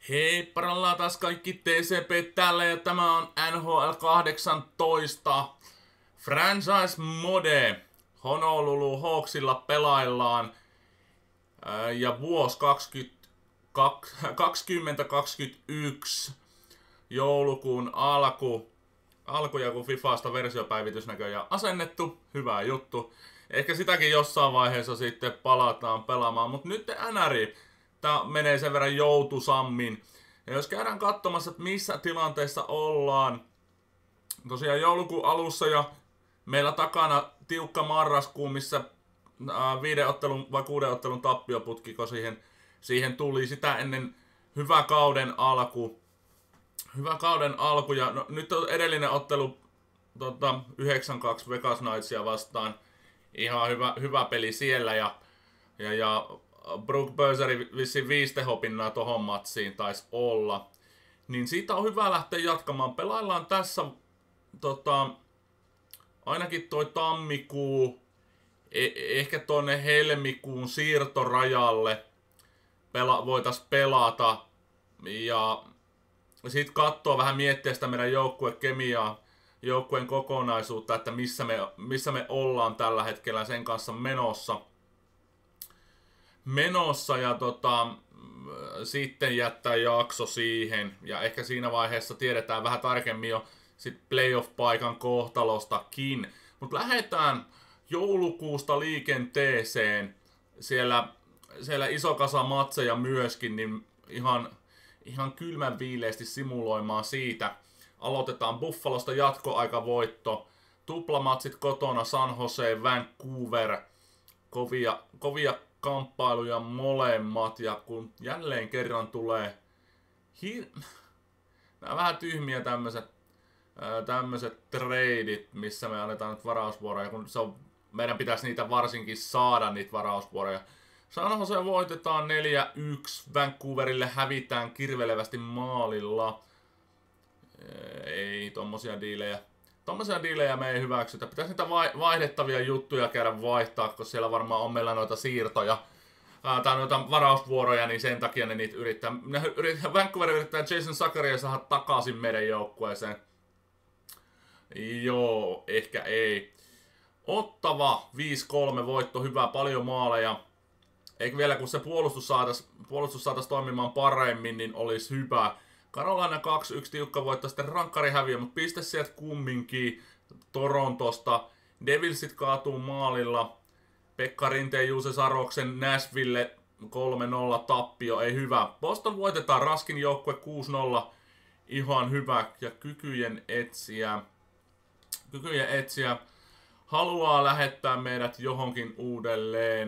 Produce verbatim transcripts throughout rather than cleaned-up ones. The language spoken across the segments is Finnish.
Hei, parallaan taas kaikki T C P täällä ja tämä on N H L kahdeksantoista Franchise Mode. Honolulu Hawksilla pelaillaan ää, ja vuosi kaksikymmentä kaksikymmentäyksi joulukuun alku. Alku ja kun Fifasta versiopäivitys näköjään asennettu, hyvä juttu. Ehkä sitäkin jossain vaiheessa sitten palataan pelaamaan, mutta nyt N R I. Tää menee sen verran joutusammin. Ja jos käydään katsomassa, että missä tilanteessa ollaan. Tosiaan joulukuun alussa ja meillä takana tiukka marraskuu, missä ää, viiden ottelun vai kuuden ottelun tappioputkiko siihen, siihen tuli. Sitä ennen hyvä kauden alku. Hyvä kauden alku ja no, nyt on edellinen ottelu tota, yhdeksän kaksi Vegas Knightsia vastaan. Ihan hyvä, hyvä peli siellä ja, ja, ja Brook Burseri vissiin viisi tehopinnaa tohon matsiin taisi olla. Niin siitä on hyvä lähteä jatkamaan. Pelaillaan tässä tota, ainakin toi tammikuu, e ehkä tonne helmikuun siirtorajalle pela voitais pelata. Ja sit kattoo vähän miettiä sitä meidän joukkuekemiaa, joukkueen kokonaisuutta, että missä me, missä me ollaan tällä hetkellä sen kanssa menossa. Menossa ja tota, sitten jättää jakso siihen. Ja ehkä siinä vaiheessa tiedetään vähän tarkemmin jo sit playoff-paikan kohtalostakin. Mutta lähdetään joulukuusta liikenteeseen. Siellä, siellä iso kasa matseja myöskin, niin ihan, ihan kylmän viileästi simuloimaan siitä. Aloitetaan Buffalosta jatkoaikavoitto. Tuplamatsit kotona San Jose, Vancouver. Kovia, kovia kamppailuja molemmat, ja kun jälleen kerran tulee hir... Nämä vähän tyhmiä tämmöiset tämmöiset treidit, missä me annetaan nyt varausvuoroja, kun se on, meidän pitäisi niitä varsinkin saada, niitä varausvuoroja. San Jose voitetaan neljä yksi, Vancouverille hävitään kirvelevästi maalilla. Ei tommosia diilejä. Tommosia diilejä me ei hyväksytä. Pitäisi niitä vaihdettavia juttuja käydä vaihtaa, koska siellä varmaan on meillä noita siirtoja. Ää, tai noita varausvuoroja, niin sen takia ne niitä yrittää. Ne yrittää Vancouver yrittää Jason Zuckeria saada takaisin meidän joukkueeseen. Joo, ehkä ei. Ottava viisi kolme voitto, hyvä, paljon maaleja. Eikä vielä kun se puolustus saatais, puolustus saatais toimimaan paremmin, niin olisi hyvä. Carolina kaksi yksi tiukka voitto, sitten rankkari häviö, mutta piste sieltä kumminkin Torontosta. Devilsit kaatuu maalilla. Pekka Rinteen, Juuse Saroksen, Nashville kolme nolla tappio, ei hyvä. Boston voitetaan, Raskin joukkue kuusi nolla, ihan hyvä. Ja kykyjen etsiä, kykyjen etsiä haluaa lähettää meidät johonkin uudelleen.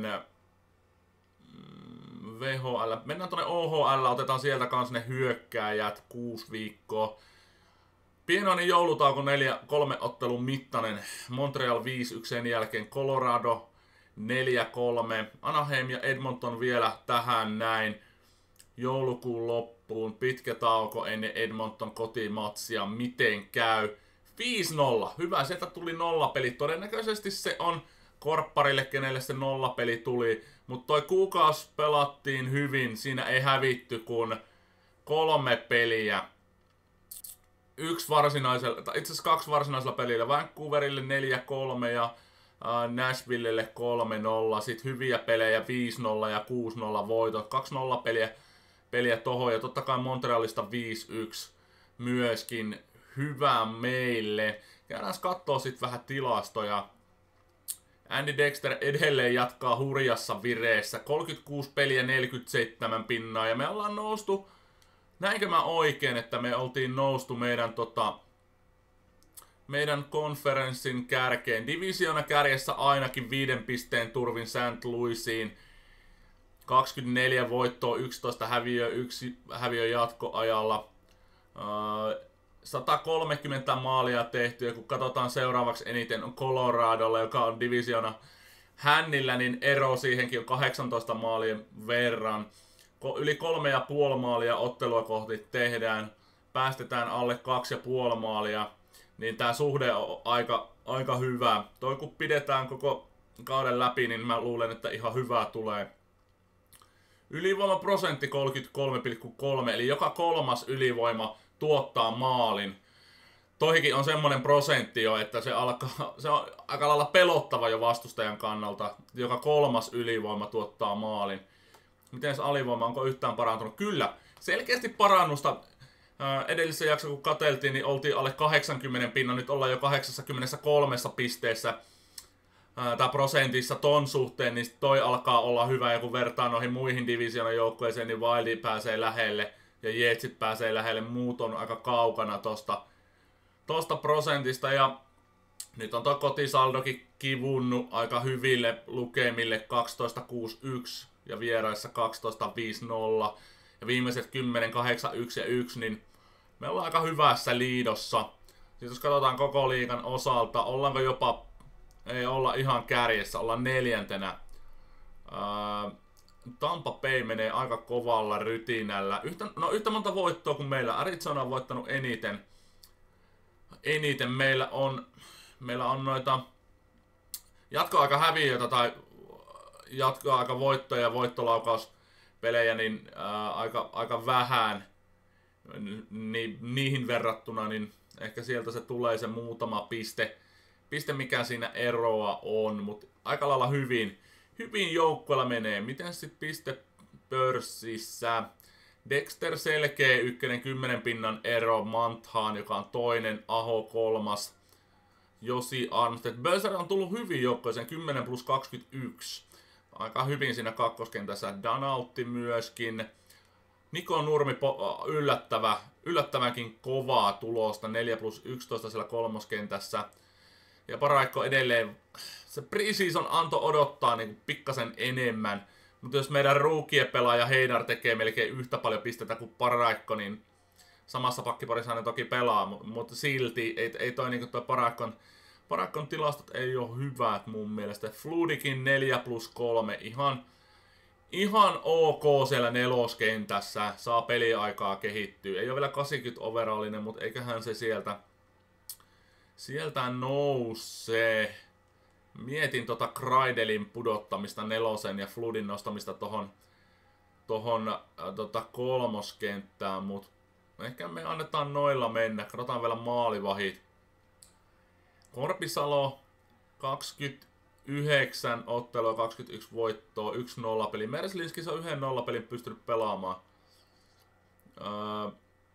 V H L. Mennään tuonne O H L, otetaan sieltä kans ne hyökkääjät, kuusi viikkoa. Pienoinen joulutauko, neljä, kolme ottelun mittainen. Montreal viisi yksi sen jälkeen, Colorado neljä kolme. Anaheim ja Edmonton vielä tähän näin. Joulukuun loppuun, pitkä tauko ennen Edmonton kotimatsia, miten käy. viisi nolla, hyvä, sieltä tuli nollapeli. Todennäköisesti se on korpparille, kenelle se nollapeli tuli. Mutta toi kuukausi pelattiin hyvin, siinä ei hävitty kuin kolme peliä. Yksi varsinaisella, tai itse asiassa kaksi varsinaisella pelillä. Vancouverille neljä kolme ja äh, Nashvillelle kolme nolla. Sitten hyviä pelejä viisi nolla ja kuusi nolla voitot. kaksi nolla peliä, peliä tohon ja totta kai Montrealista viisi yksi myöskin hyvä meille. Käydään kattoo sitten vähän tilastoja. Andy Dexter edelleen jatkaa hurjassa vireessä. kolmekymmentäkuusi peliä, neljäkymmentäseitsemän pinnaa. Ja me ollaan noustu, näinkö mä oikein, että me oltiin noustu meidän, tota, meidän konferenssin kärkeen. Divisiona kärjessä ainakin viiden pisteen turvin Saint Louisiin. kaksikymmentäneljä voittoa, yksitoista häviö, yksi häviö jatkoajalla. Uh, sata kolmekymmentä maalia tehty, ja kun katsotaan seuraavaksi eniten on Coloradolla, joka on divisiona hännillä, niin ero siihenkin on kahdeksantoista maalien verran. Yli kolme ja puoli maalia ottelua kohti tehdään, päästetään alle kaksi ja puoli maalia, niin tää suhde on aika, aika hyvä. Toi kun pidetään koko kauden läpi, niin mä luulen, että ihan hyvää tulee. Ylivoimaprosentti kolmekymmentäkolme pilkku kolme, eli joka kolmas ylivoima tuottaa maalin. Toikin on semmonen prosentti jo, että se, alkaa, se on aika lailla pelottava jo vastustajan kannalta. Joka kolmas ylivoima tuottaa maalin. Miten se alivoima, onko yhtään parantunut? Kyllä, selkeästi parannusta. Edellisessä jaksossa kun katseltiin, niin oltiin alle kahdeksankymmentä pinnan, nyt ollaan jo kahdeksankymmentäkolme pisteessä. Tää prosentissa ton suhteen, niin toi alkaa olla hyvä, ja kun vertaa noihin muihin divisioonan joukkueeseen, niin Wildi pääsee lähelle ja Jetsit pääsee lähelle, muut on aika kaukana tosta, tosta prosentista, ja nyt on tuo kotisaldokin kivunnut aika hyville lukemille kaksitoista kuusi yksi ja vieraissa kaksitoista viisi nolla ja viimeiset kymmenen kahdeksan yksi ja yksi, niin me ollaan aika hyvässä liidossa. Sitten jos katsotaan koko liigan osalta, ollaanko jopa, ei olla ihan kärjessä, ollaan neljäntenä. Ää, Tampa Bay menee aika kovalla rytinällä. Yhtä, no yhtä monta voittoa kuin meillä. Arizona on voittanut eniten. Eniten meillä on, meillä on noita jatkoaika häviöitä tai jatkoaika voittoja ja voittolaukauspelejä niin ää, aika, aika vähän. Ni, niihin verrattuna, niin ehkä sieltä se tulee se muutama piste, piste mikä siinä eroa on, mutta aika lailla hyvin, hyvin joukkueella menee. Miten sitten piste pörssissä? Dexter selkeä ykkönen, kymmenen pinnan ero, Manthaan, joka on toinen, Aho kolmas, Josi Armstead. Böser on tullut hyvin joukkueeseen, kymmenen plus kaksikymmentäyksi. Aika hyvin siinä kakkoskentässä, Danautti myöskin. Niko Nurmi yllättävä, yllättävänkin kovaa tulosta, neljä plus yksitoista siellä kolmoskentässä. Ja Paraikko edelleen, se preseason anto odottaa niin pikkasen enemmän. Mutta jos meidän rookie-pelaaja Heidar tekee melkein yhtä paljon pistettä kuin Paraikko, niin samassa pakkiparissa hän toki pelaa. Mutta silti ei, ei toi, niin toi Paraikkon, Paraikkon tilastot ei ole hyvät mun mielestä. Fludikin neljä plus kolme, ihan... Ihan ok siellä neloskentässä, saa peliaikaa kehittyä. Ei ole vielä kahdeksankymmentä overallinen, mutta eiköhän se sieltä, sieltä nousee. Mietin tota Kreidelin pudottamista nelosen ja Floodin nostamista tohon, tohon äh, tota kolmoskenttään, mutta ehkä me annetaan noilla mennä. Katsotaan vielä maalivahit. Korpisalo kaksikymmentäyhdeksän ottelua, kaksikymmentäyksi voittoa, yksi nolla peli. Merslinskis on yhden nolla pelin pystynyt pelaamaan. Öö,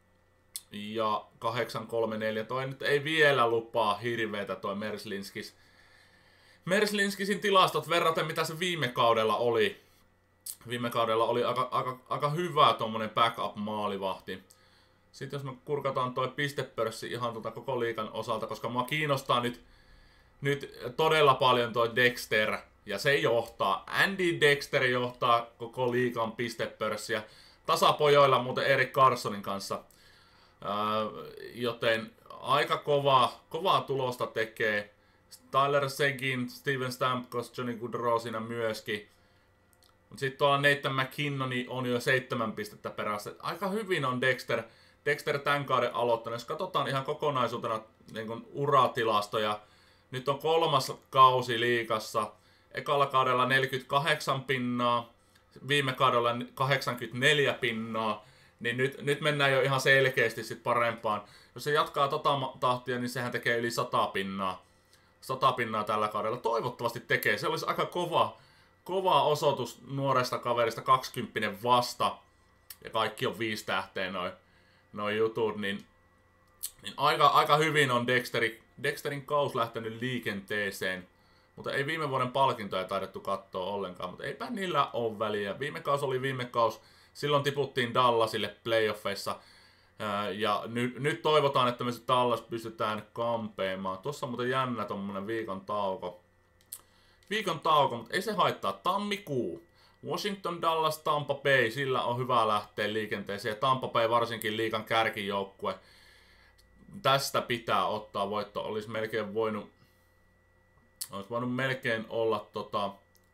ja kahdeksan kolme neljä. Toi nyt ei vielä lupaa hirveetä toi Merslinskis. Merslinskisin tilastot verraten mitä se viime kaudella oli. Viime kaudella oli aika, aika, aika hyvä tommonen backup-maalivahti. Sitten jos me kurkataan toi pistepörssi ihan tuota koko liigan osalta, koska mua kiinnostaa nyt Nyt todella paljon toi Dexter, ja se johtaa. Andy Dexter johtaa koko liigan pistepörssiä. Tasapojoilla muuten Erik Carsonin kanssa. Ää, joten aika kovaa, kovaa tulosta tekee. Tyler Seguin, Steven Stamkos, Johnny Gaudreau siinä myöskin. Sitten tuolla Nathan McKinnoni on jo seitsemän pistettä perässä. Aika hyvin on Dexter, Dexter tämän kauden aloittanut. Jos katsotaan ihan kokonaisuutena niin kuin uratilastoja, nyt on kolmas kausi liigassa. Ekalla kaudella neljäkymmentäkahdeksan pinnaa, viime kaudella kahdeksankymmentäneljä pinnaa. Niin nyt, nyt mennään jo ihan selkeästi sit parempaan. Jos se jatkaa tota tahtia, niin sehän tekee yli sata pinnaa. sata pinnaa tällä kaudella. Toivottavasti tekee. Se olisi aika kova, kova osoitus nuoresta kaverista, kaksikymmentä vasta. Ja kaikki on viisi tähteä noin noi jutut. Niin, niin aika, aika hyvin on Dexteri. Dexterin kaus lähtenyt liikenteeseen, mutta ei viime vuoden palkintoja taidettu katsoa ollenkaan, mutta eipä niillä ole väliä. Viime kaus oli viime kaus, silloin tiputtiin Dallasille playoffeissa, ja nyt, nyt toivotaan, että me se Dallas pystytään kampeamaan. Tuossa on muuten jännä tommonen viikon tauko. Viikon tauko, mutta ei se haittaa. Tammikuu. Washington, Dallas, Tampa Bay, sillä on hyvä lähteä liikenteeseen, ja Tampa Bay varsinkin liigan kärkijoukkue. Tästä pitää ottaa voitto. Olisi melkein voinut, olisi voinut melkein olla tota,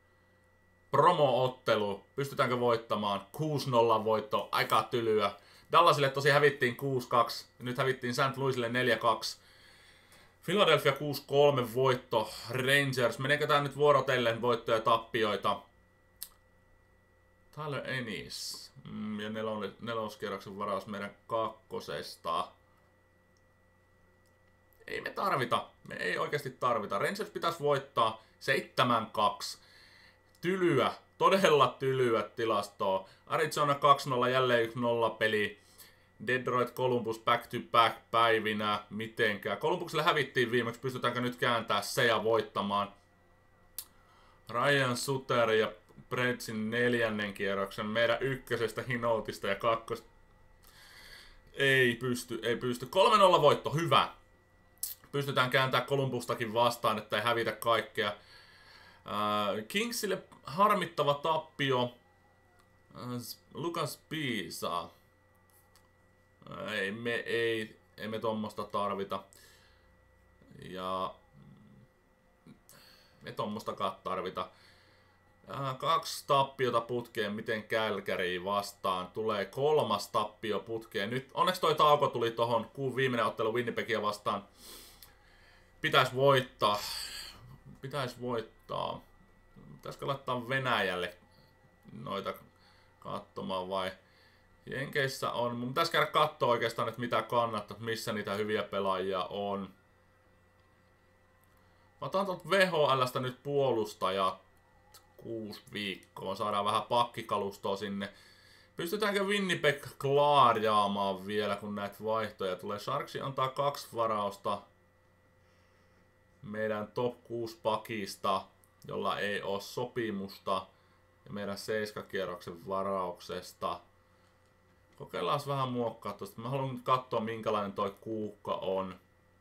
promo-ottelu. Pystytäänkö voittamaan? kuusi nolla voitto. Aika tylyä. Dallasille tosi hävittiin kuusi kaksi. Nyt hävittiin Saint Louisille neljä kaksi. Philadelphia kuusi kolme voitto. Rangers. Meneekö tää nyt vuorotellen voittoja ja tappioita? Tyler Ennis. Mm, ja nelon, neloskierroksen varaus meidän kakkosesta. Ei me tarvita. Me ei oikeasti tarvita. Rangers pitäisi voittaa seitsemän kaksi. Tylyä. Todella tylyä tilastoa. Arizona kaksi nolla, jälleen yksi nolla peli. Detroit Columbus back to back päivinä. Mitenkään. Columbukselle hävittiin viimeksi. Pystytäänkö nyt kääntämään se ja voittamaan? Ryan Suter ja Pretsin neljännen kierroksen. Meidän ykkösestä, Hinoutista ja kakkosta. Ei pysty, ei pysty. kolme nolla voitto, hyvä. Pystytään kääntämään Columbustakin vastaan, että ei hävitä kaikkea. Uh, Kingsille harmittava tappio. Uh, Lukas Pisa. Uh, ei me, ei, ei me tommosta tarvita. Ja me tommostakaan tarvita. Uh, kaksi tappiota putkeen, miten Kälkäriin vastaan. Tulee kolmas tappio putkeen. Nyt onneksi toi tauko tuli tohon, kuun viimeinen ottelu Winnipegia vastaan. Pitäis voittaa. Pitäis voittaa. Pitäisikö laittaa Venäjälle noita katsomaan vai? Jenkeissä on. Mun pitäis käydä katsoa oikeastaan, että mitä kannattaa, missä niitä hyviä pelaajia on. Mä otan tuolta V H L:stä nyt puolustajat kuusi viikkoa. Saadaan vähän pakkikalustoa sinne. Pystytäänkö Winnipeg klaarjaamaan vielä, kun näitä vaihtoja tulee? Sharksi antaa kaksi varausta meidän top kuusi pakista, jolla ei ole sopimusta, ja meidän seiskakierroksen varauksesta. Kokeillaan vähän muokkaa tuosta. Mä haluan nyt katsoa, minkälainen toi kuukka on.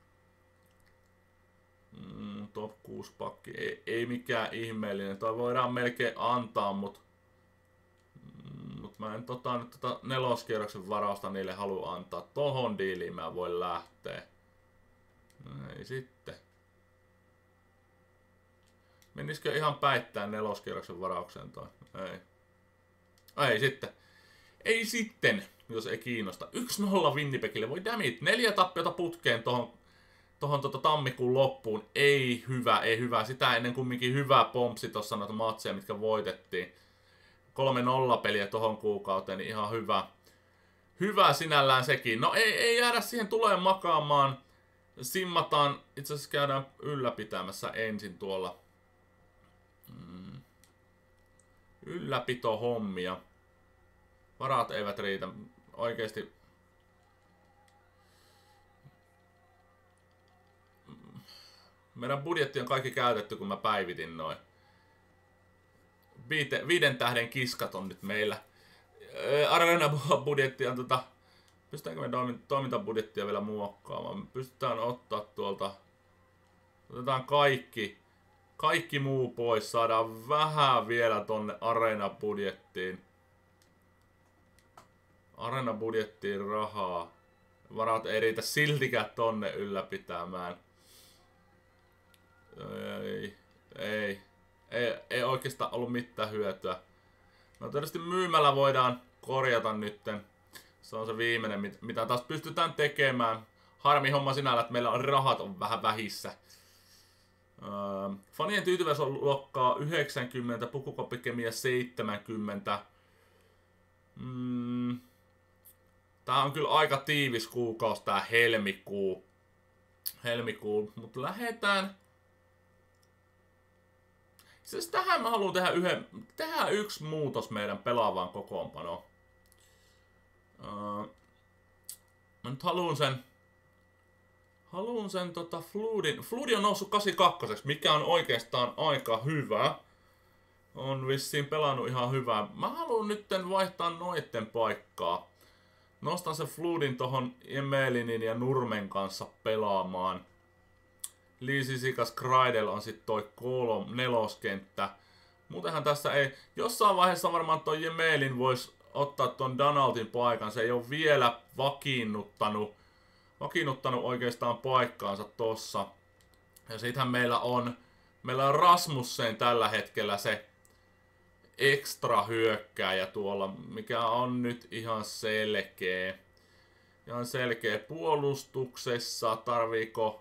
Mm, top kuusi pakki. Ei, ei mikään ihmeellinen. Toi voidaan melkein antaa, mutta mm, mut mä en tota, nyt tota neloskierroksen varausta niille halua antaa. Tohon diiliin mä voin lähteä. No ei sitten. Menisikö ihan päittäin neloskierroksen varaukseen toi? Ei. Ei sitten. Ei sitten, jos ei kiinnosta. yksi nolla Winnipegille. Voi dammit. Neljä tappiota putkeen tohon, tohon tota tammikuun loppuun. Ei hyvä, ei hyvä. Sitä ennen kumminkin hyvä pompsi tossa noita matseja, mitkä voitettiin. kolme nolla peliä tohon kuukauteen, niin ihan hyvä. Hyvä sinällään sekin. No ei, ei jäädä siihen tulee makaamaan. Simmataan, itse asiassa käydään ylläpitämässä ensin tuolla. Mm. Ylläpito hommia. Varat eivät riitä. Oikeesti. Meidän budjetti on kaikki käytetty, kun mä päivitin noin. Viite, viiden tähden kiskat on nyt meillä. Arena-budjetti on tota. Pystytäänkö me toimintabudjettia vielä muokkaamaan? Pystytään ottaa tuolta. Otetaan kaikki. Kaikki muu pois. Saadaan vähän vielä tonne Arena-budjettiin. Arena-budjettiin rahaa. Varat ei riitä siltikään tonne ylläpitämään. Ei, ei, ei, ei oikeastaan ollut mitään hyötyä. No tietysti myymällä voidaan korjata nytten. Se on se viimeinen, mitä taas pystytään tekemään. Harmi homma sinällä, että meillä on rahat on vähän vähissä. Öö, fanien tyytyväisyys on luokkaa yhdeksänkymmentä, pukukoppikemia seitsemänkymmentä. Mm. Tää on kyllä aika tiivis kuukausi tää helmikuu. Helmikuu, mutta lähetään. Siis tähän mä haluan tehdä yhden, tehdä yksi muutos meidän pelaavaan kokoonpanoon. Öö, mä nyt haluun sen, haluun sen tota Floodin, Floodi on noussut kahdeksankymmentäkaksi, mikä on oikeastaan aika hyvä. On vissiin pelannut ihan hyvää. Mä haluun nytten vaihtaa noitten paikkaa. Nostan sen Floodin tohon Emelinin ja Nurmen kanssa pelaamaan. Liisisikas Kreidel on sit toi kolom, neloskenttä. Muutenhan tässä ei, jossain vaiheessa varmaan toi Jemelin vois ottaa ton Donaldin paikan. Se ei ole vielä vakiinnuttanut, vakiinnuttanut oikeastaan paikkaansa tossa. Ja sittenhän meillä on, meillä on Rasmussen tällä hetkellä se ekstra hyökkääjä tuolla, mikä on nyt ihan selkeä. Ihan selkeä puolustuksessa. Tarviiko...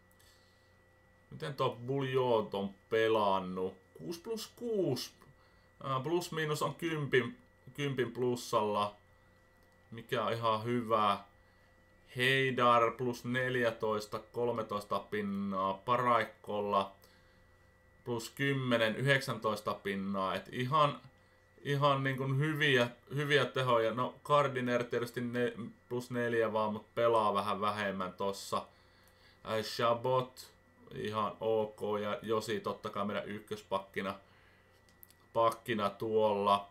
Miten tuo Buljot on pelannut? kuusi plus kuusi Plus miinus on kympin, kympin plussalla, mikä on ihan hyvä. Heidar plus neljätoista, kolmetoista pinnaa. Paraikkolla plus kymmenen, yhdeksäntoista pinnaa. Et ihan ihan niin kuin hyviä, hyviä tehoja. No Gardiner tietysti ne, plus neljä vaan, mutta pelaa vähän vähemmän tossa. Äh, Chabot ihan ok ja Josi totta kai meidän ykköspakkina pakkina tuolla.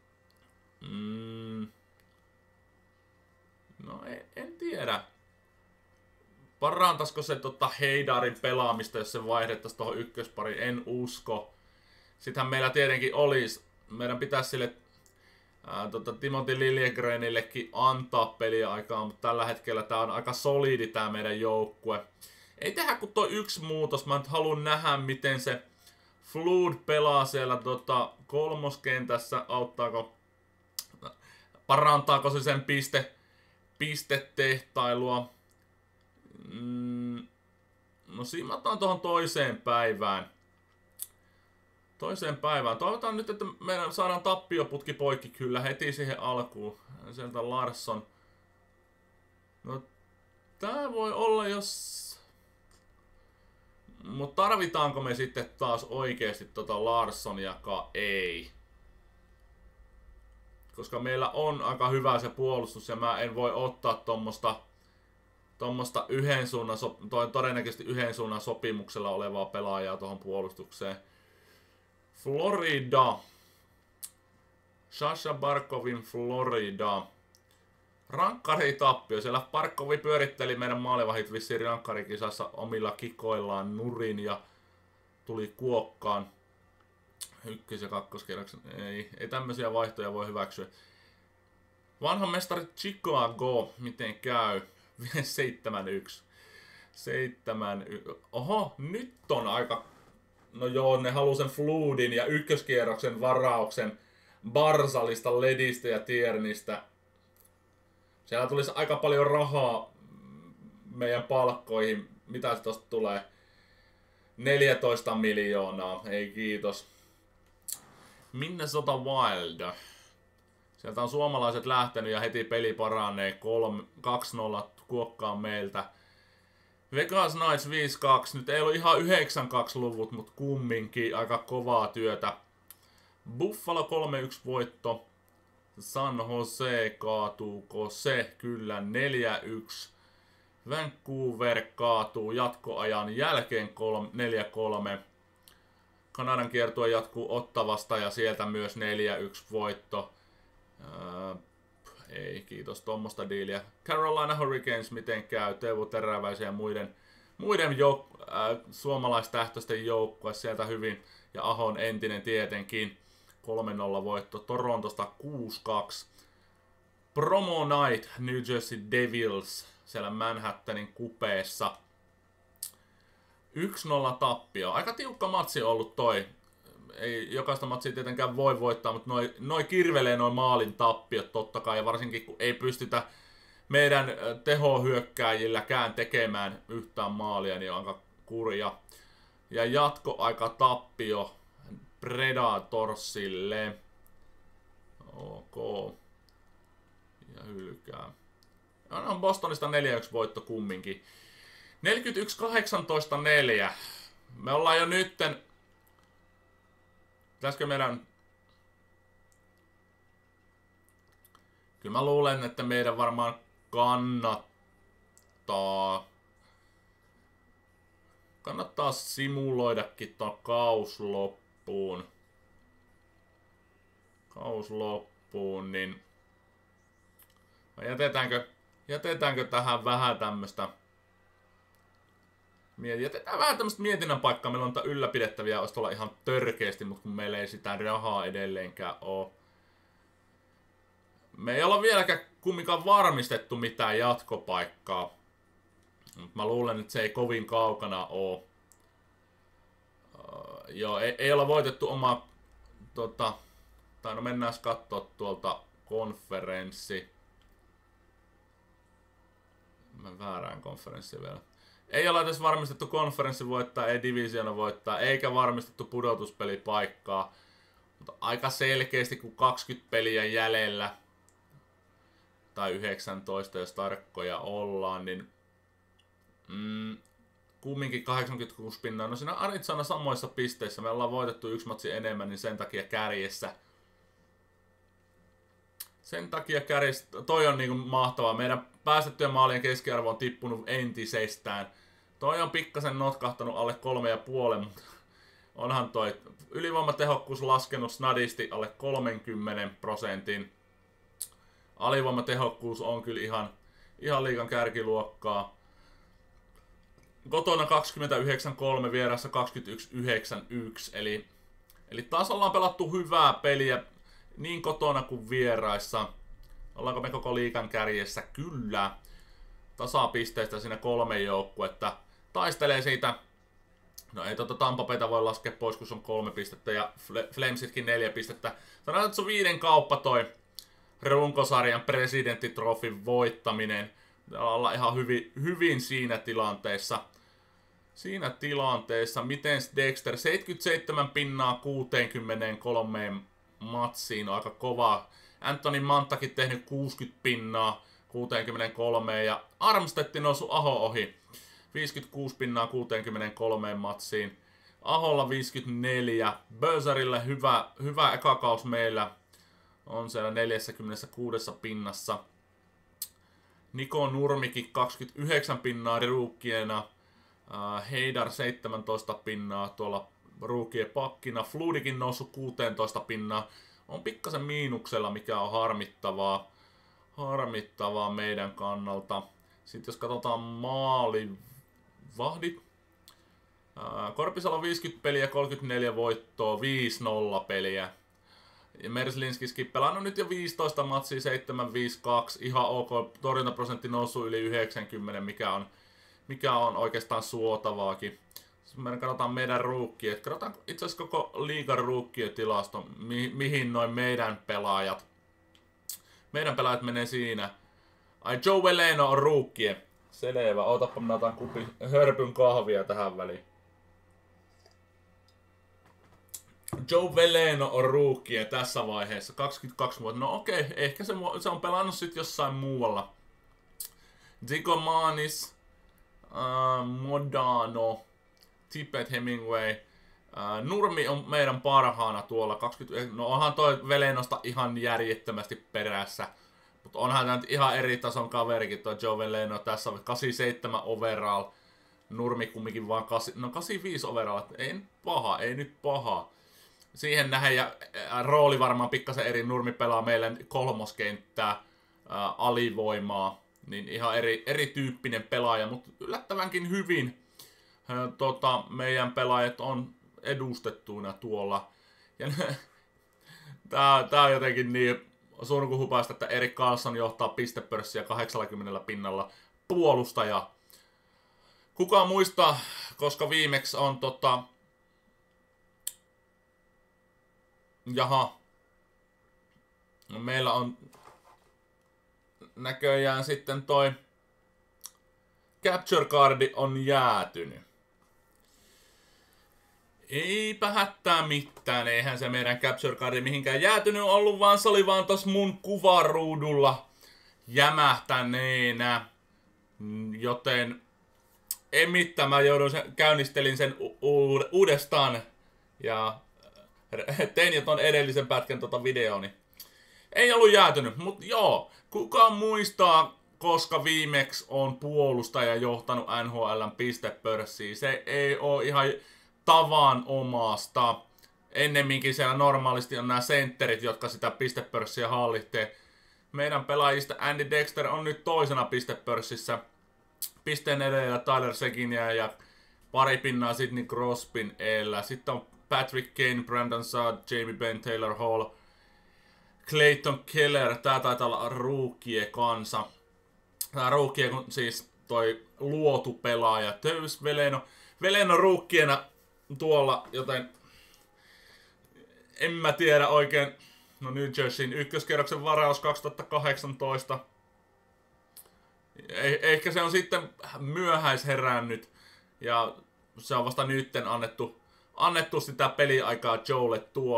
Mm. No en, en tiedä. Parantaisiko se tota Heidarin pelaamista, jos se vaihdettaisiin tuohon ykköspariin? En usko. Sittenhän meillä tietenkin olisi. Meidän pitäisi sille ää, tota, Timothy Liljegrenillekin antaa peliä aikaa, mutta tällä hetkellä tää on aika solidi tää meidän joukkue. Ei tehdä kuin toi yksi muutos. Mä nyt haluan nähdä, miten se Flood pelaa siellä tota, kolmoskentässä. Auttaako, parantaako se sen piste, pistetehtailua? Mm, no siinä mä otan tuohon toiseen päivään. Toiseen päivään. Toivotaan nyt, että meidän saadaan tappioputki poikki kyllä heti siihen alkuun. Sieltä Larsson. No tää voi olla jos... Mut tarvitaanko me sitten taas oikeesti tota Larssoniakaan? Ei. Koska meillä on aika hyvä se puolustus ja mä en voi ottaa tommosta... Tuommoista yhden suunnan, toi todennäköisesti yhden suunnan sopimuksella olevaa pelaajaa tuohon puolustukseen. Florida. Sasha Barkovin Florida. Rankkari tappio. Siellä Barkovi pyöritteli meidän maalivahit vissiin rankkarikisassa omilla kikoillaan nurin ja tuli kuokkaan. Ykkös- ja kakkoskierroksen. Ei, ei tämmöisiä vaihtoja voi hyväksyä. Vanha mestari Chicago. Miten käy? seitsemän yksi. seitsemän yksi. Oho, nyt on aika... No joo, ne haluu sen Floodin ja ykköskierroksen varauksen Barsalista, Ledistä ja Tiernistä. Siellä tulisi aika paljon rahaa meidän palkkoihin. Mitä se tosta tulee? neljätoista miljoonaa. Ei kiitos. Minnesota Wild. Sieltä on suomalaiset lähtenyt ja heti peli paranee. kaksi nolla kuokkaan meiltä. Vegas Knights viisi kaksi. Nyt ei ollut ihan yhdeksän kaksi luvut, mutta kumminkin aika kovaa työtä. Buffalo kolme yksi voitto. San Jose kaatuuko se? Kyllä neljä yksi. Vancouver kaatuu jatkoajan jälkeen neljä kolme. Kanadan kiertue jatkuu Ottavasta ja sieltä myös neljä yksi voitto. Ää, ei kiitos tommosta diiliä. Carolina Hurricanes miten käy? Teuvo Teräväisen ja muiden, muiden jouk- äh, suomalaistähtöisten joukkue sieltä hyvin. Ja Ahon entinen tietenkin. kolme nolla voitto. Torontosta kuusi kaksi. Promo Night New Jersey Devils siellä Manhattanin kupeessa. yksi nolla tappio. Aika tiukka matsi ollut toi. Ei jokaista matsia tietenkään voi voittaa, mutta noi, noi kirvelee noi maalin tappiot totta kai. Ja varsinkin kun ei pystytä meidän tehohyökkääjilläkään tekemään yhtään maalia, niin on aika kurja. Ja jatkoaika tappio Predatorsille. Ok. Ja hylkää. On Bostonista neljä yksi voitto kumminkin. neljäkymmentäyksi kahdeksantoista neljä. Me ollaan jo nytten... Pitäisikö meidän... Kyllä mä luulen, että meidän varmaan kannattaa... Kannattaa simuloidakin tuon kaus loppuun. Kaus loppuun, niin... Jätetäänkö, jätetäänkö tähän vähän tämmöstä... Jätetään vähän tämmöstä mietinnän paikkaa. Meillä on niitä ylläpidettäviä, olisi tuolla ihan törkeästi, mutta kun meillä ei sitä rahaa edelleenkään ole. Me ei olla vieläkään kumminkaan varmistettu mitään jatkopaikkaa. Mutta mä luulen, että se ei kovin kaukana ole. Uh, joo, ei, ei olla voitettu omaa... Tota, tai no mennään katsoa tuolta konferenssi. Mä väärään konferenssi vielä. Ei ole edes varmistettu konferenssi voittaa, ei divisiona voittaa, eikä varmistettu pudotuspelipaikkaa. Mutta aika selkeästi, kun kaksikymmentä peliä jäljellä, tai yhdeksäntoista, jos tarkkoja ollaan, niin mm, kumminkin kahdeksankymmentäkuusi pinnaa. No siinä Aritsana samoissa pisteissä. Me ollaan voitettu yksi matsi enemmän, niin sen takia kärjessä. Sen takia kärjessä. Toi on niinku mahtavaa. Meidän päästettyjen maalien keskiarvo on tippunut entisestään. Toi on pikkasen notkahtanut alle kolme ja puolen, mutta onhan toi ylivoimatehokkuus laskenut snadisti alle kolmenkymmenen prosentin. Alivoimatehokkuus on kyllä ihan, ihan liigan kärkiluokkaa. Kotona kaksikymmentäyhdeksän kolme, vieressä kaksikymmentäyksi yhdeksän yksi. Eli, eli taas ollaan pelattu hyvää peliä niin kotona kuin vieraissa. Ollaanko me koko liigan kärjessä? Kyllä. Tasapisteistä siinä kolme joukkuetta. Taistelee siitä. No ei tota Tampa Bayta voi laskea pois, kun se on kolme pistettä ja Flamesitkin neljä pistettä. Sanotaan, että se on viiden kauppa toi runkosarjan presidenttitrofin voittaminen. Ollaan ihan hyvin, hyvin siinä tilanteessa. Siinä tilanteessa, miten Dexter, seitsemänkymmentäseitsemän pinnaa kuusikymmentäkolme matsiin, on aika kova. Anthony Mantakin tehnyt kuusikymmentä pinnaa kuusikymmentäkolme ja Armstedt noussut Aho ohi. viisikymmentäkuusi pinnaa kuusikymmentäkolme matsiin. Aholla viisikymmentäneljä. Bösarille hyvä, hyvä ekakaus meillä. On siellä neljäkymmentäkuusi pinnassa. Niko Nurmikin kaksikymmentäyhdeksän pinnaa ruukkiena. Uh, Heidar seitsemäntoista pinnaa tuolla ruukien pakkina. Fludikin noussut kuusitoista pinnaa. On pikkasen miinuksella, mikä on harmittavaa. Harmittavaa meidän kannalta. Sitten jos katsotaan maalivahdit. Uh, Korpisalo viisikymmentä peliä, kolmekymmentäneljä voittoa, viisi nolla peliä. Ja Merslinskikin pelannut nyt jo viisitoista matsia, seitsemän viisi kaksi. Ihan ok, torjuntaprosentti noussut yli yhdeksänkymmentä, mikä on, mikä on oikeastaan suotavaakin. Jos me katsotaan meidän ruukkia, katsotaan itse asiassa koko liigan ruukkien tilasto, mi mihin noin meidän pelaajat, meidän pelaajat menee siinä. Ai Joe Veleno on ruukkie. Selvä, ootappa minä otan kupi hörpyn kahvia tähän väliin. Joe Veleno on ruukkie tässä vaiheessa, kaksikymmentäkaksi vuotta. No okei, okay, ehkä se, se on pelannut sitten jossain muualla. Zigomanis, uh, Modano, Tippett Hemingway. Uh, Nurmi on meidän parhaana tuolla. kaksikymmentä, no onhan toi Velenosta ihan järjettömästi perässä. Mutta onhan tämä ihan eri tason kaverikin tuo Joe Veleno. Tässä on kahdeksankymmentäseitsemän overall. Nurmi kumminkin vaan kahdeksan, no kahdeksankymmentäviisi overall. Ei nyt paha, ei nyt paha. Siihen nähden ja ää, rooli varmaan pikkasen eri. Nurmi pelaa meille kolmoskenttää, ää, alivoimaa. Niin ihan eri, erityyppinen pelaaja, mutta yllättävänkin hyvin ää, tota, meidän pelaajat on edustettuina tuolla. Ja tää, tää on jotenkin niin surkuhupaista, että Erik Karlsson johtaa pistepörssiä kahdeksankymmentä pinnalla puolustaja. Kuka muistaa, koska viimeksi on tota... Jaha. No meillä on näköjään sitten toi Capture Cardi on jäätynyt. Eipä hättää mitään, eihän se meidän Capture Cardi mihinkään jäätynyt ollut, vaan se oli vaan tos mun kuvaruudulla jämähtäneenä. Joten ei mitään, mä joudun sen, käynnistelin sen uudestaan ja tein jo ton edellisen pätkän tota videoa, niin ei ollut jäätynyt, mutta joo, kuka muistaa, koska viimeksi on puolustaja johtanut N H L:n pistepörssiin, se ei oo ihan tavanomasta. Ennemminkin siellä normaalisti on nämä sentterit, jotka sitä pistepörssiä hallitsee. Meidän pelaajista Andy Dexter on nyt toisena pistepörssissä. Pisteen edellä Tyler Seguinia ja pari pinnaa Sidney Crosbyn edellä. Sitten on Patrick Kane, Brandon Saad, Jamie Benn, Taylor Hall, Clayton Keller. Tää taitaa olla rookie kansa. Tää rookie siis toi luotu pelaaja. Teus Veleno. Veleno rookkiena tuolla, joten en mä tiedä oikein. No New Jerseyn ykköskerroksen varaus kaksituhattakahdeksantoista. Eh ehkä se on sitten myöhäisherännyt. Ja se on vasta nytten annettu, annettu sitä peliaikaa Joelle tuolla.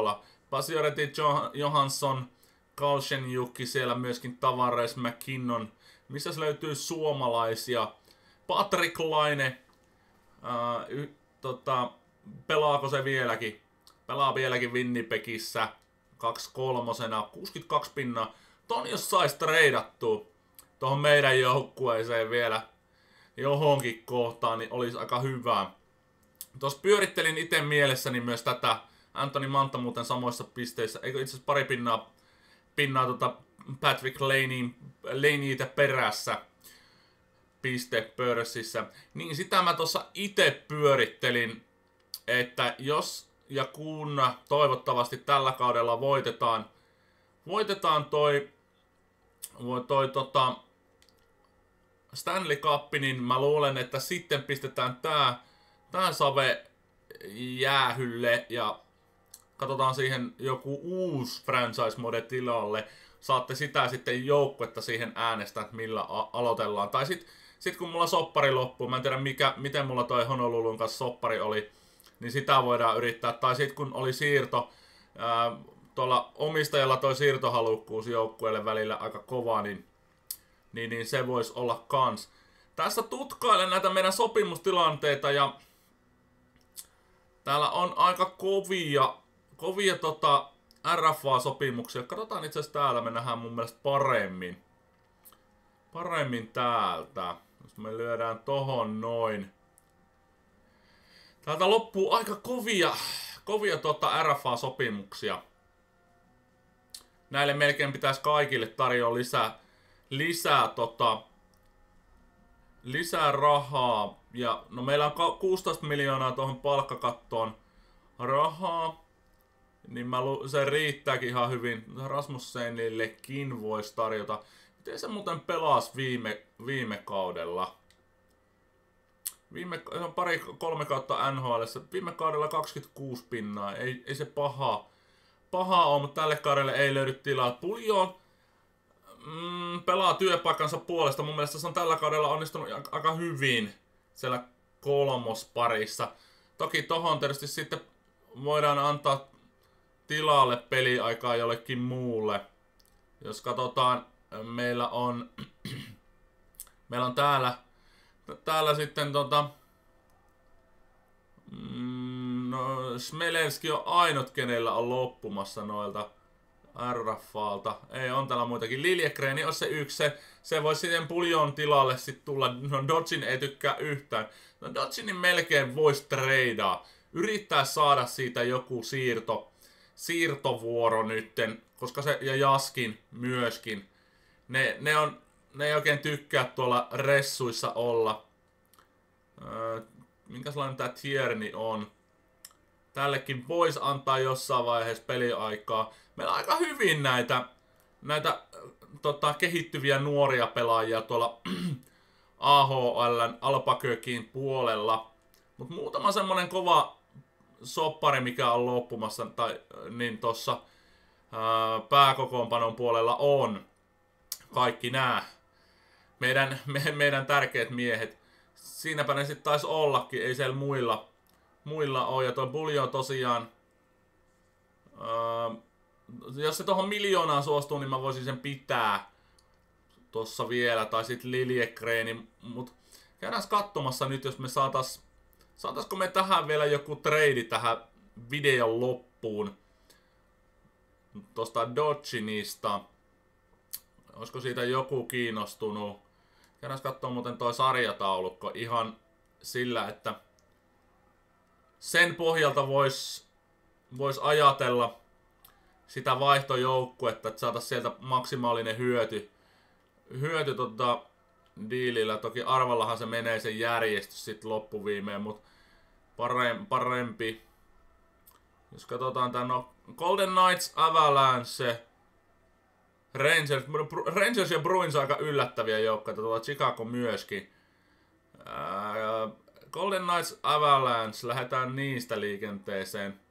Pasioreti Johansson, Kalshenjukki, siellä myöskin Tavares, McKinnon. Missä löytyy suomalaisia? Patrick Laine. Ää, y, tota, pelaako se vieläkin? Pelaa vieläkin Winnipegissä. kaksi kolmosena, kuusikymmentäkaksi pinnaa. Ton jos sais treidattua tuohon meidän joukkueeseen vielä johonkin kohtaan, niin olisi aika hyvä. Tuossa pyörittelin itse mielessäni myös tätä. Anthony Manta muuten samoissa pisteissä. Eikö itse asiassa pari pinnaa, pinnaa tota Patrick Laneytä perässä pistepörssissä. Niin sitä mä tuossa itse pyörittelin, että jos ja kun toivottavasti tällä kaudella voitetaan, voitetaan toi, toi tota Stanley Cup, niin mä luulen, että sitten pistetään tää, tää save jäähylle ja katsotaan siihen joku uusi franchise-mode tilalle. Saatte sitä sitten joukkuetta siihen äänestää, että millä aloitellaan. Tai sit, sit kun mulla soppari loppuu, mä en tiedä mikä, miten mulla toi Honolulun kanssa soppari oli, niin sitä voidaan yrittää. Tai sit kun oli siirto, ää, tuolla omistajalla toi siirtohalukkuus joukkueelle välillä aika kova, niin, niin, niin se voisi olla kans. Tässä tutkailen näitä meidän sopimustilanteita ja täällä on aika kovia, kovia tota R F A-sopimuksia. Katsotaan itse asiassa täällä, me nähdään mun mielestä paremmin. Paremmin täältä. Jos me lyödään tohon noin. Täältä loppuu aika kovia, kovia tota R F A-sopimuksia. Näille melkein pitäisi kaikille tarjoa lisää, lisää, tota, lisää rahaa. Ja, no meillä on kuusitoista miljoonaa tuohon palkkakattoon rahaa. Niin mä lu- se riittääkin ihan hyvin. Rasmussenillekin voisi tarjota. Miten se muuten pelasi viime, viime kaudella? Viime, pari kolme kautta N H L:ssä. Viime kaudella kaksikymmentäkuusi pinnaa. Ei, ei se paha, paha ole, mutta tälle kaudelle ei löydy tilaa. Puljoon mm, pelaa työpaikkansa puolesta. Mun mielestä se on tällä kaudella onnistunut aika hyvin siellä kolmosparissa. Toki tohon tietysti sitten voidaan antaa tilalle peliaikaa jollekin muulle. Jos katsotaan, meillä on meillä on täällä täällä sitten tota mm, no, Smelevski on ainut, kenellä on loppumassa noilta R F Alta. Ei, on täällä muitakin. Liljegren on se yksi. Se, se voi sitten Puljon tilalle sit tulla. No Dodgin ei tykkää yhtään. No Dodginin melkein voisi treidaa. Yrittää saada siitä joku siirto. Siirtovuoro nytten. Koska se, ja Jaskin myöskin. Ne, ne, on, ne ei oikein tykkää tuolla ressuissa olla. Öö, minkälainen tää Tierney on? Tällekin voisi antaa jossain vaiheessa peliaikaa. Meillä on aika hyvin näitä, näitä tota, kehittyviä nuoria pelaajia tuolla A H L:n Albuquerquein puolella. Mutta muutama semmonen kova soppari, mikä on loppumassa, tai niin tossa ää, pääkokoonpanon puolella on. Kaikki nää meidän, me, meidän tärkeät miehet. Siinäpä ne sitten taisi ollakin, ei siellä muilla, muilla ole. Ja tuo Buljon tosiaan, ää, jos se tuohon miljoonaan suostuu, niin mä voisin sen pitää tossa vielä. Tai sitten Liljegrenin. Mut käydään katsomassa nyt, jos me saatais, saataisiko me tähän vielä joku trade tähän videon loppuun. Tosta Dodginista. Olisiko siitä joku kiinnostunut? Käydään katsoa muuten toi sarjataulukko ihan sillä, että sen pohjalta vois, vois ajatella sitä vaihtojoukkuetta, että saataisiin sieltä maksimaalinen hyöty, hyöty tota diilillä. Toki arvallahan se menee sen järjestys sitten loppuviimeen, mutta parempi. Jos katsotaan tän, no Golden Knights, Avalanche, Rangers, Rangers ja Bruins aika yllättäviä joukkoja, tuolla Chicago myöskin. Ää, Golden Knights, Avalanche, lähdetään niistä liikenteeseen.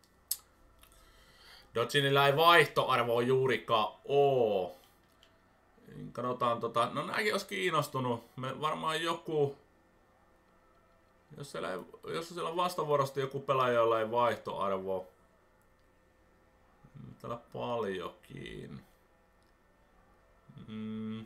Dodginilla ei vaihtoarvoa juurikaan oo. Katsotaan tota, no nääkin olisi kiinnostunut. Me varmaan joku, jos siellä, ei, jos siellä on vastavuorosti joku pelaaja, jolla ei vaihtoarvoa. täällä paljonkin. Mm.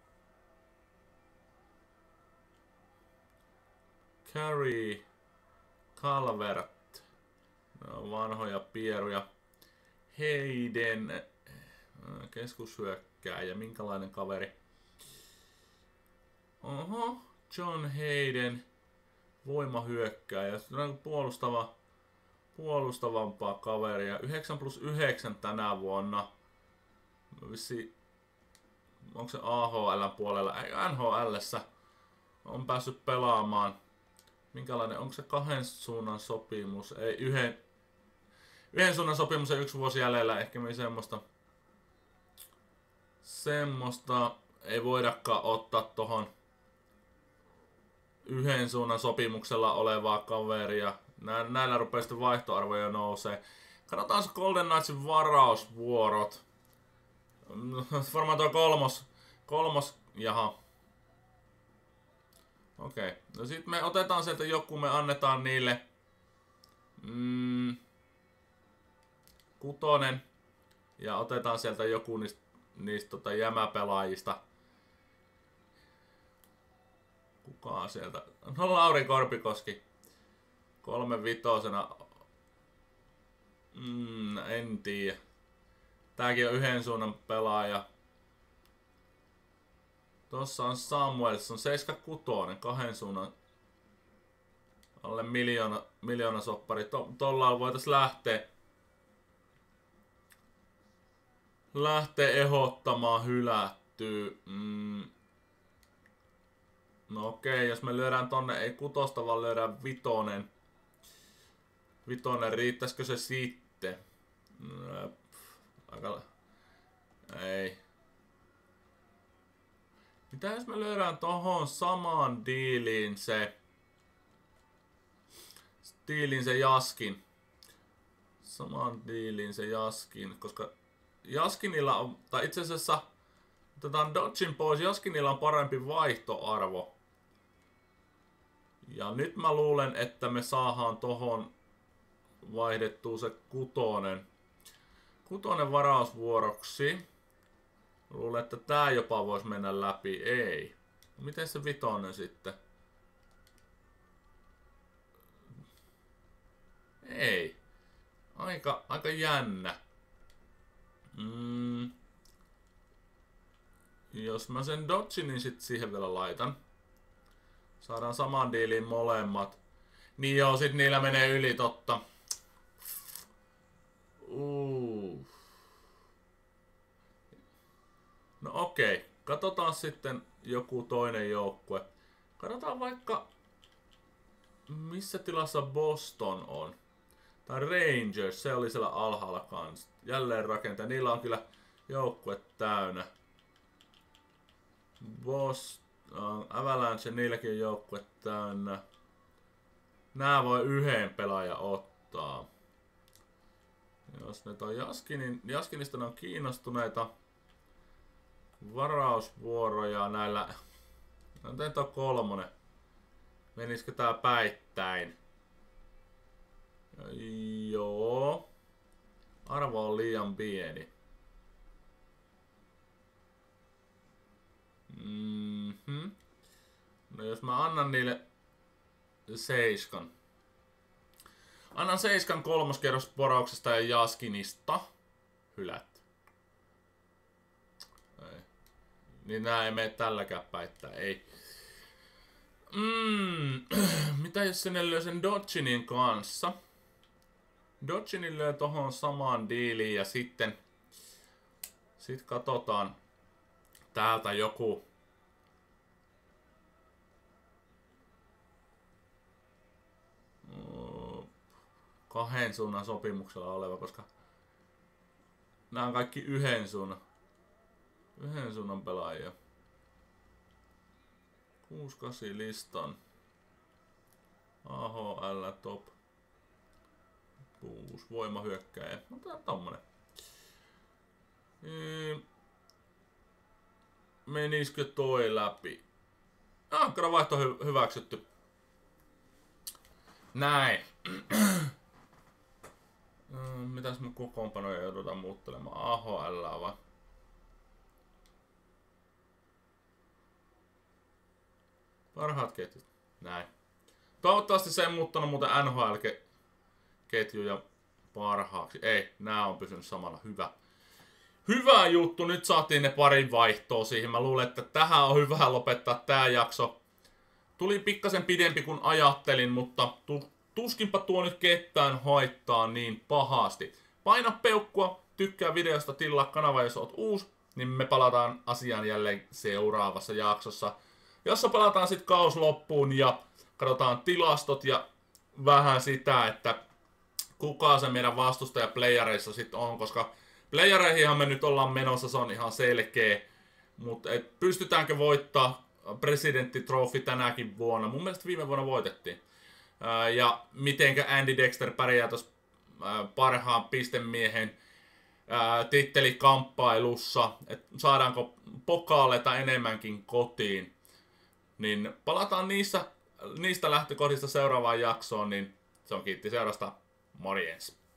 Carey, Calvert. Ne on vanhoja pieruja. Hayden, keskushyökkääjä, minkälainen kaveri? Oho, John Hayden, voimahyökkääjä, puolustava, puolustavampaa kaveria. yhdeksän plus yhdeksän tänä vuonna. Vissi, onko se A H L puolella? Ei, N H L:ssä on päässyt pelaamaan. Minkälainen, onko se kahden suunnan sopimus? Ei, yhden, yhden suunnan sopimus ja yksi vuosi jäljellä. Ehkä me semmoista, semmoista ei voidakaan ottaa tohon yhden suunnan sopimuksella olevaa kaveria. Nä, näillä rupeaa sitten vaihtoarvoja nousee. Katsotaan se Golden Knightsin varausvuorot. Varmaan tuo kolmos, kolmos, jaha. Okei, okay. No sit me otetaan sieltä joku, me annetaan niille mm, kutonen. Ja otetaan sieltä joku niistä, niistä tota jämäpelaajista. Kukaan sieltä? No Lauri Korpikoski. Kolme vitosena. Mm, en tiedä. Tääkin on yhden suunnan pelaaja. Tossa on Samuelson, seitsemänkymmentäkuusi, kahden suunnan. Alle miljoona, miljoona soppari. To, tolla voitais lähteä. Lähteä ehdottamaan hylättyä. Mm. No okei, jos me lyödään tonne, ei kutosta, vaan lyödään vitonen. Vitonen, riittäisikö se sitten? No, aika... Ei. Mitä jos me lyödään tohon samaan diiliin se... Diiliin se Jaskin. Samaan diiliin se Jaskin, koska Jaskinilla on... Tai itse asiassa... Otetaan Dodgin pois, Jaskinilla on parempi vaihtoarvo. Ja nyt mä luulen, että me saadaan tohon vaihdettua se kutonen. Kutonen varausvuoroksi. Luulen, että tää jopa voisi mennä läpi. Ei. Miten se vitonen sitten? Ei. Aika, aika jännä. Mm. Jos mä sen Dodgin, niin sit siihen vielä laitan. Saadaan saman diiliin molemmat. Niin joo, sit niillä menee yli, totta. Uh. No okei, katsotaan sitten joku toinen joukkue. Katsotaan vaikka missä tilassa Boston on. Tai Rangers, se oli siellä alhaalla kans. Jälleen rakentaja, niillä on kyllä joukkue täynnä. Boston, Avalanche, niilläkin on joukkue täynnä. Nää voi yhden pelaajan ottaa. Jos ne on Jaskinin, Jaskinista ne on kiinnostuneita. Varausvuoroja näillä. No teet on kolmonen. Menisikö tää päittäin? Joo. Arvo on liian pieni. Mm-hmm. No jos mä annan niille seiskan. Annan seiskan kolmoskerros porauksesta ja Jaskinista. Hylät. Ei. Niin nää ei mene tälläkään päittää, ei. Mm. Mitä jos sinne lyö sen Dodginin kanssa? Dodginin lyö tohon samaan diiliin ja sitten... Sit katsotaan täältä joku... kahden suunnan sopimuksella oleva, koska nämä on kaikki yhden suunnan, yhden suunnan pelaajia. kuusi kahdeksan listan. A H L top. kuusi voimahyökkääjä. Otetaan tommonen. Eee, menisikö toi läpi? Ah, kato vaihto hy hyväksytty. Näin. Mm, mitäs me kokoonpanoja joudutaan muuttelemaan? A H L vai? Parhaat ketjut. Näin. Toivottavasti se ei muuttanut muuten N H L-ketjuja parhaaksi. Ei, nää on pysynyt samalla. Hyvä. Hyvä juttu. Nyt saatiin ne pari vaihtoa siihen. Mä luulen, että tähän on hyvä lopettaa tää jakso. Tuli pikkasen pidempi kuin ajattelin, mutta tuskinpa tuo nyt ketään haittaa niin pahasti. Paina peukkua, tykkää videosta, tilaa kanava jos oot uusi, niin me palataan asiaan jälleen seuraavassa jaksossa, jossa palataan sitten kaus loppuun ja katsotaan tilastot ja vähän sitä, että kuka se meidän vastustaja playereissa sitten on, koska playereihinhan me nyt ollaan menossa, se on ihan selkeä, mutta pystytäänkö voittaa presidenttitrofi tänäkin vuonna. Mun mielestä viime vuonna voitettiin. Ja mitenkä Andy Dexter pärjää tuossa parhaan pistemiehen tittelikamppailussa, että saadaanko pokaaleita enemmänkin kotiin. Niin palataan niistä, niistä lähtökohdista seuraavaan jaksoon, niin se on kiitti seurasta. Morjens!